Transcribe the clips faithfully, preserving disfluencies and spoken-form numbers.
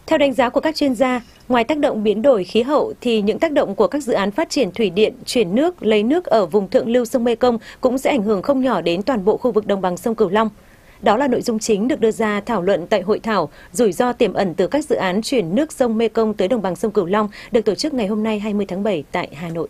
Theo đánh giá của các chuyên gia, ngoài tác động biến đổi khí hậu thì những tác động của các dự án phát triển thủy điện, chuyển nước, lấy nước ở vùng thượng lưu sông Mekong cũng sẽ ảnh hưởng không nhỏ đến toàn bộ khu vực đồng bằng sông Cửu Long. Đó là nội dung chính được đưa ra thảo luận tại hội thảo rủi ro tiềm ẩn từ các dự án chuyển nước sông Mekong tới đồng bằng sông Cửu Long được tổ chức ngày hôm nay hai mươi tháng bảy tại Hà Nội.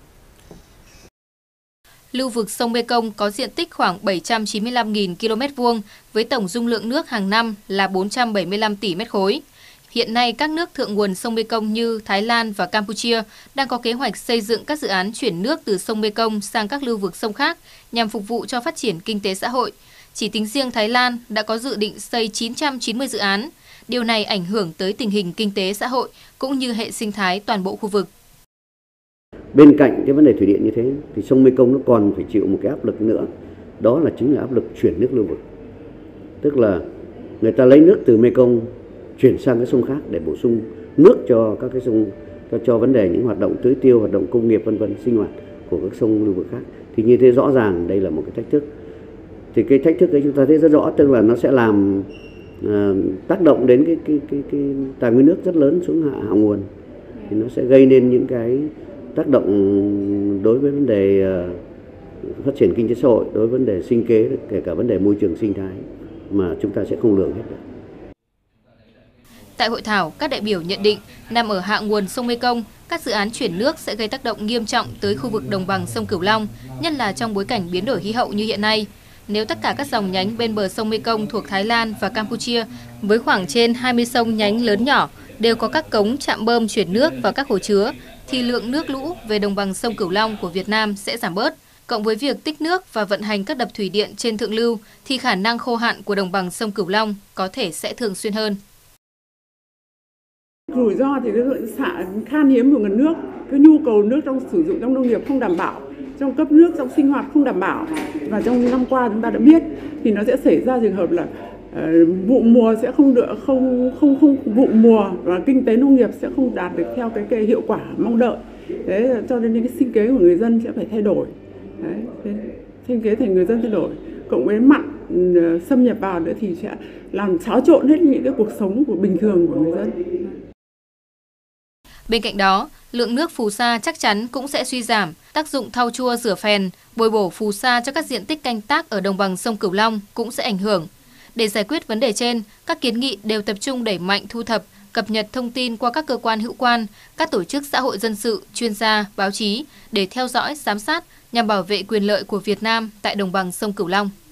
Lưu vực sông Mekong có diện tích khoảng bảy trăm chín mươi lăm nghìn ki lô mét vuông với tổng dung lượng nước hàng năm là bốn trăm bảy mươi lăm tỷ mét khối. Hiện nay, các nước thượng nguồn sông Mekong như Thái Lan và Campuchia đang có kế hoạch xây dựng các dự án chuyển nước từ sông Mekong sang các lưu vực sông khác nhằm phục vụ cho phát triển kinh tế xã hội. Chỉ tính riêng Thái Lan đã có dự định xây chín trăm chín mươi dự án. Điều này ảnh hưởng tới tình hình kinh tế xã hội cũng như hệ sinh thái toàn bộ khu vực. Bên cạnh cái vấn đề thủy điện như thế thì sông Mekong nó còn phải chịu một cái áp lực nữa, đó là chính là áp lực chuyển nước lưu vực. Tức là người ta lấy nước từ Mekong chuyển sang cái sông khác để bổ sung nước cho các cái sông, cho, cho vấn đề những hoạt động tưới tiêu, hoạt động công nghiệp vân vân, sinh hoạt của các sông lưu vực khác. Thì như thế rõ ràng đây là một cái thách thức. Thì cái thách thức ấy chúng ta thấy rất rõ, tức là nó sẽ làm uh, tác động đến cái, cái cái cái tài nguyên nước rất lớn xuống hạ, hạ nguồn. Thì nó sẽ gây nên những cái tác động đối với vấn đề uh, phát triển kinh tế xã hội, đối với vấn đề sinh kế, kể cả vấn đề môi trường sinh thái mà chúng ta sẽ không lường hết được. Tại hội thảo, các đại biểu nhận định nằm ở hạ nguồn sông Mekong, các dự án chuyển nước sẽ gây tác động nghiêm trọng tới khu vực đồng bằng sông Cửu Long, nhất là trong bối cảnh biến đổi khí hậu như hiện nay. Nếu tất cả các dòng nhánh bên bờ sông Mekong thuộc Thái Lan và Campuchia với khoảng trên hai mươi sông nhánh lớn nhỏ đều có các cống trạm bơm chuyển nước vào các hồ chứa, thì lượng nước lũ về đồng bằng sông Cửu Long của Việt Nam sẽ giảm bớt. Cộng với việc tích nước và vận hành các đập thủy điện trên thượng lưu thì khả năng khô hạn của đồng bằng sông Cửu Long có thể sẽ thường xuyên hơn. Rủi ro thì cái xạ khan hiếm của nguồn nước, cái nhu cầu nước trong sử dụng trong nông nghiệp không đảm bảo, trong cấp nước, trong sinh hoạt không đảm bảo. Và trong năm qua chúng ta đã biết thì nó sẽ xảy ra trường hợp là uh, vụ mùa sẽ không được không không không vụ mùa và kinh tế nông nghiệp sẽ không đạt được theo cái, cái hiệu quả mong đợi. Thế cho nên cái sinh kế của người dân sẽ phải thay đổi. Đấy, sinh kế thành người dân thay đổi. Cộng với mặn uh, xâm nhập vào nữa thì sẽ làm xáo trộn hết những cái cuộc sống của bình thường của người dân. Bên cạnh đó, lượng nước phù sa chắc chắn cũng sẽ suy giảm, tác dụng thau chua rửa phèn, bồi bổ phù sa cho các diện tích canh tác ở đồng bằng sông Cửu Long cũng sẽ ảnh hưởng. Để giải quyết vấn đề trên, các kiến nghị đều tập trung đẩy mạnh thu thập, cập nhật thông tin qua các cơ quan hữu quan, các tổ chức xã hội dân sự, chuyên gia, báo chí để theo dõi, giám sát nhằm bảo vệ quyền lợi của Việt Nam tại đồng bằng sông Cửu Long.